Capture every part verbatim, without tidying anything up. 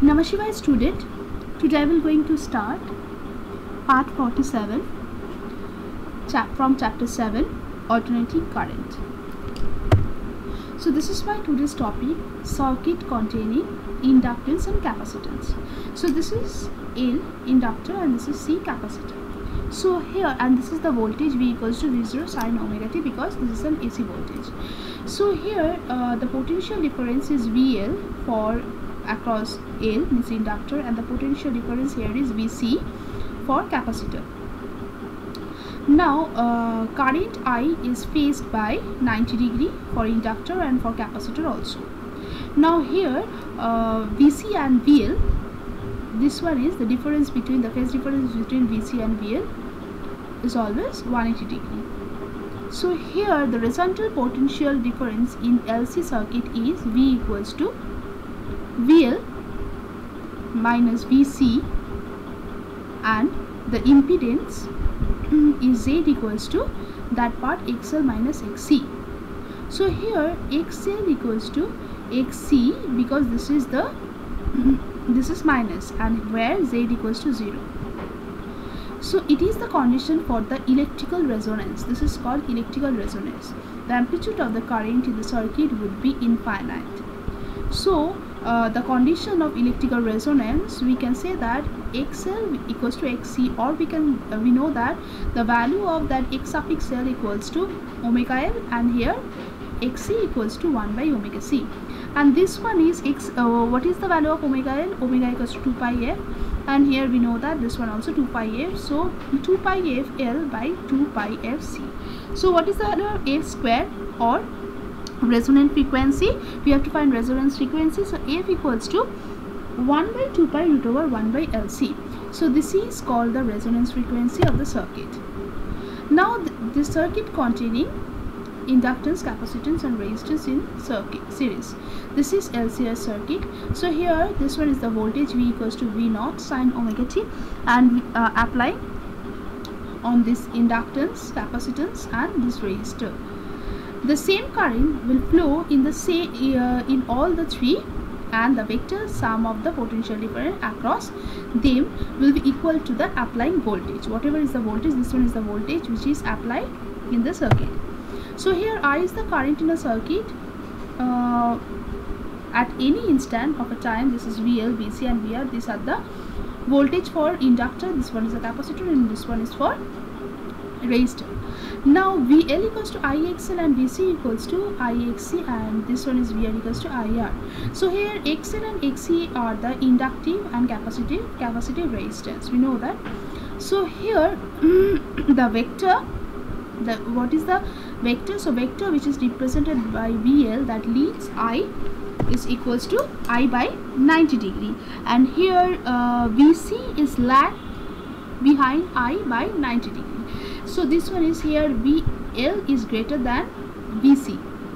Namaskar student, today we are going to start part forty-seven chap from chapter seven, alternating current. So this is my today's topic, circuit containing inductance and capacitance. So this is L, inductor, and this is C, capacitor. So here, and this is the voltage V equals to V zero sine omega t, because this is an A C voltage. So here uh, the potential difference is V L for across L, means inductor, and the potential difference here is V C for capacitor. Now uh, current I is phased by ninety degree for inductor and for capacitor also. Now here uh, V C and V L, this one is the difference between the phase difference between V C and V L is always one hundred eighty degree. So here the resultant potential difference in L C circuit is V equals to V L minus V C, and the impedance is Z equals to that part X L minus X C. So here X L equals to X C, because this is the this is minus, and where Z equals to zero. So it is the condition for the electrical resonance. This is called electrical resonance. The amplitude of the current in the circuit would be infinite. So uh, the condition of electrical resonance, we can say that X L equals to X C, or we can uh, we know that the value of that X suffix L equals to omega L, and here X C equals to one by omega C. And this one is X. Uh, what is the value of omega L? Omega equals to two pi F, and here we know that this one also two pi F. So two pi F L by two pi F C. So what is the value of F square, or resonant frequency? We have to find resonance frequency. So F equals to one by two pi root over one by L C. So this is called the resonance frequency of the circuit. Now th the circuit containing inductance, capacitance, and resistance in circuit series. This is L C S circuit. So here this one is the voltage V equals to V naught sine omega t, and uh, applying on this inductance, capacitance, and this resistor. The same current will flow in the same uh, in all the three, and the vector sum of the potential difference across them will be equal to the applying voltage. Whatever is the voltage, this one is the voltage which is applied in the circuit. So here I is the current in a circuit uh, at any instant of a time. This is V L, V C, and V R. These are the voltage for inductor, this one is the capacitor, and this one is for resistor. Now V L equals to I X L and V C equals to I X C, and this one is V R equals to I R. So here X L and X C are the inductive and capacitive capacitive resistance. We know that. So here the vector, the what is the vector? So vector which is represented by V L, that leads I is equals to I by ninety degree, and here uh, V C is lag behind I by ninety degree. So this one is here V L is greater than V C.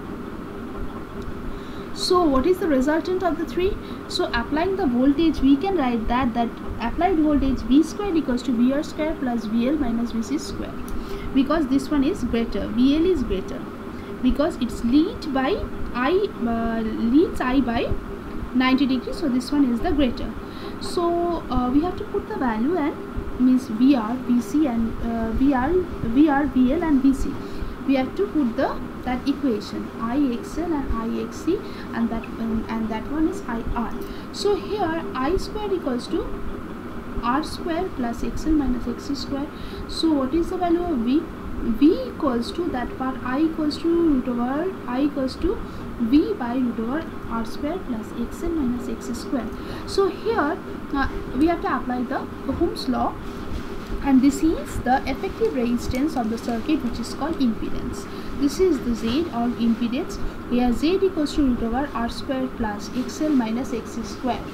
So what is the resultant of the three? So applying the voltage, we can write that that applied voltage V square equals to V R square plus V L minus V C square, because this one is greater, V L is greater, because it's lead by I uh, leads I by ninety degrees. So this one is the greater. So uh, we have to put the value, and means V R, V C, and uh, V R, V R, V L, and V C. We have to put the that equation I X L and I X C, and that um, and that one is I R. So here I square equals to R square plus X L minus X C square. So what is the value of V? V equals to that part I equals to root over I equals to V by root over R square plus X L minus X C square. So here uh, we have to apply the Ohm's law, and this is the effective resistance of the circuit, which is called impedance. This is the Z, or impedance. Here Z equals to root over R square plus X L minus X C square.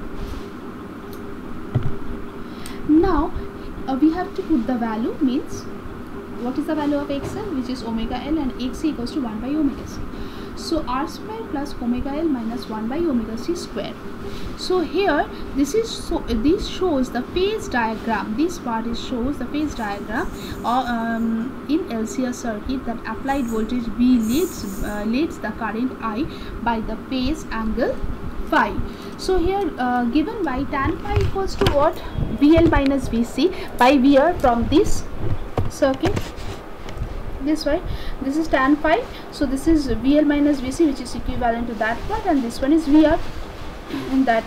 Now uh, we have to put the value, means what is the value of X L, which is omega L, and X C equals to one by omega C. So R square plus omega L minus one by omega C square. So here this is so this shows the phase diagram. This part is shows the phase diagram or um, in L C S circuit, that applied voltage V leads uh, leads the current I by the phase angle phi. So here uh, given by tan phi equals to what? V L minus V C by V R from this circuit. This way, this is tan phi. So this is V L minus V C, which is equivalent to that part, and this one is V R, that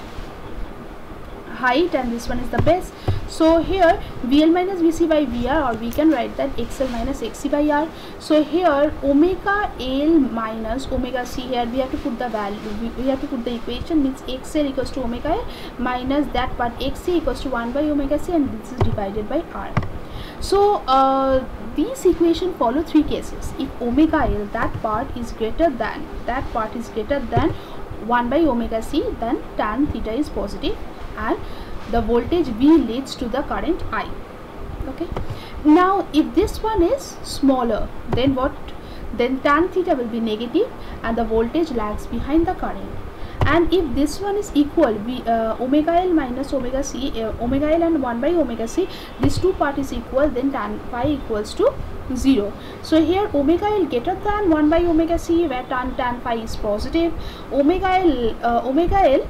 height, and this one is the base. So here V L minus V C by V R, or we can write that X L minus X C by R. So here omega L minus omega C, here we have to put the value, we, we have to put the equation, means X L equals to omega L minus that part X C equals to one by omega C, and this is divided by R. So uh, these equation follow three cases. If omega L, that part is greater than, that part is greater than one by omega C, then tan theta is positive and the voltage V leads to the current I. Okay. Now if this one is smaller, then what? Then tan theta will be negative and the voltage lags behind the current. And if this one is equal, we, uh, omega L minus omega C, uh, omega L and one by omega C, these two part is equal, then tan phi equals to zero. So here omega L greater than one by omega C, where tan, tan phi is positive, omega L, uh, omega L,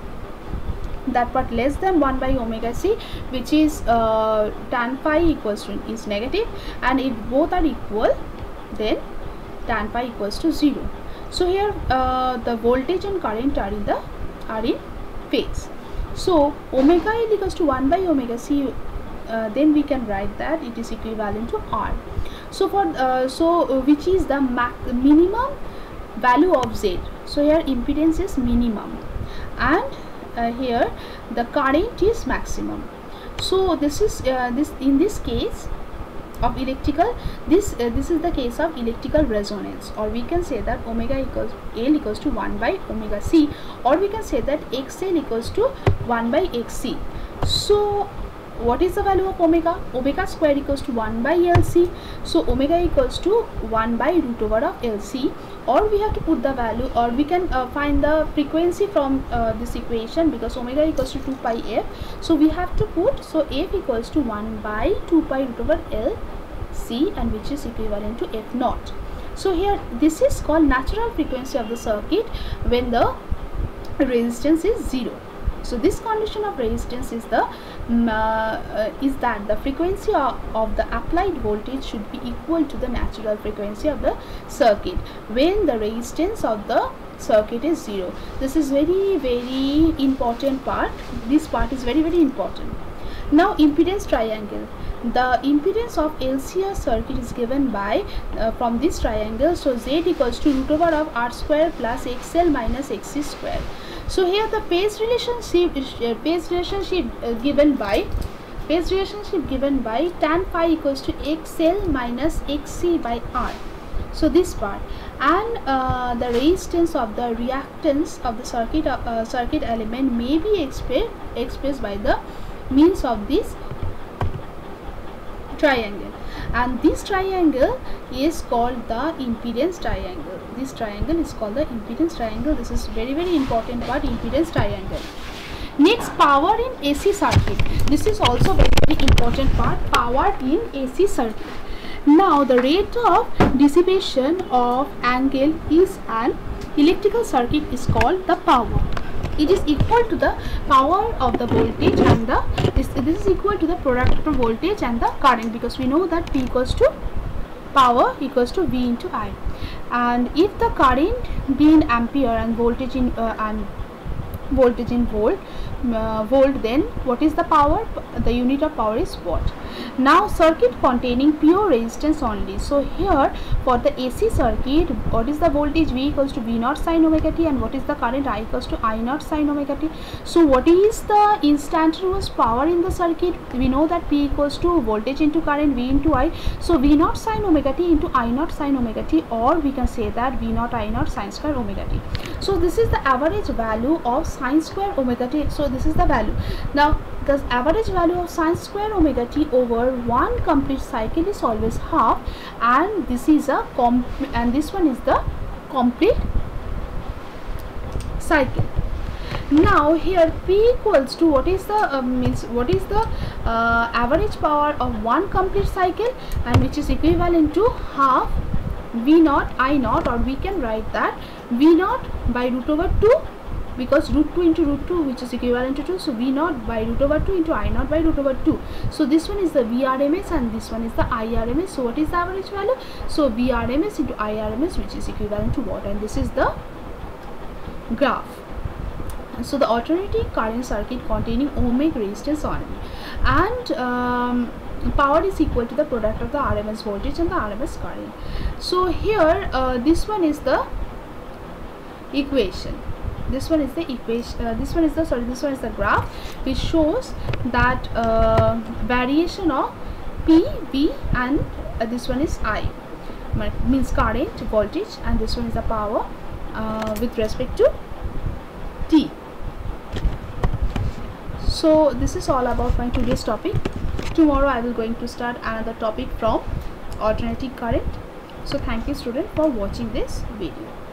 that part less than one by omega C, which is uh, tan phi equals to is negative, and if both are equal, then tan phi equals to zero. So here uh, the voltage and current are in the are in phase. So omega L equals to one by omega C, uh, then we can write that it is equivalent to R. So for uh, so uh, which is the max minimum value of Z. So here impedance is minimum, and uh, here the current is maximum. So this is uh, this in this case of electrical, this uh, this is the case of electrical resonance, or we can say that omega equals L equals to one by omega C, or we can say that X L equals to one by X C. So what is the value of omega? Omega square equals to one by L C. So omega equals to one by root over of L C, or we have to put the value, or we can uh, find the frequency from uh, this equation, because omega equals to two pi f. So we have to put, so f equals to one by two pi root over L C, and which is equivalent to f naught. So here this is called natural frequency of the circuit when the resistance is zero. So this condition of resistance is the um, uh, uh, is that the frequency of, of the applied voltage should be equal to the natural frequency of the circuit when the resistance of the circuit is zero. This is very very important part. This part is very very important. Now impedance triangle. The impedance of L C R circuit is given by uh, from this triangle. So Z equals to root over of R square plus X L minus X C square. So here the phase relationship is uh, phase relationship uh, given by phase relationship given by tan phi equals to X L minus X C by R. So this part, and uh, the resistance of the reactance of the circuit uh, uh, circuit element may be expressed expressed by the means of this triangle, and this triangle is called the impedance triangle. This triangle is called the impedance triangle. This is very very important part, impedance triangle. Next, power in A C circuit. This is also very very important part, power in A C circuit. Now the rate of dissipation of angle is an electrical circuit is called the power. It is equal to the power of the voltage and the this, this is equal to the product of voltage and the current, because we know that P equals to power equals to V into I, and if the current be in ampere and voltage in uh, and voltage in volt uh, volt, then what is the power? The unit of power is watt. Now circuit containing pure resistance only. So here for the A C circuit, what is the voltage? V equals to V naught sin omega t, and what is the current? I equals to I naught sin omega t. So what is the instantaneous power in the circuit? We know that P equals to voltage into current, V into I. So V naught sin omega t into I naught sin omega t, or we can say that V naught I naught sin square omega t. So this is the average value of sin square omega t. So this is the value. Now the average value of sin square omega t over one complete cycle is always half, and this is a com and this one is the complete cycle. Now here P equals to what is the uh, means what is the uh, average power of one complete cycle, and which is equivalent to half V naught I naught, or we can write that V naught by root over two because root two into root two, which is equivalent to two, so V naught by root over two into I naught by root over two. So this one is the V R M S and this one is the I R M S. So what is the average value? So V R M S into I R M S, which is equivalent to what? And this is the graph. So the alternating current circuit containing ohmic resistance only, and um, power is equal to the product of the R M S voltage and the R M S current. So here uh, this one is the equation. This one is the equation. Uh, this one is the sorry. This one is the graph, which shows that uh, variation of P, V, and uh, this one is I, means current, voltage, and this one is the power uh, with respect to T. So this is all about my today's topic. Tomorrow I will going to start another topic from alternating current. So thank you student for watching this video.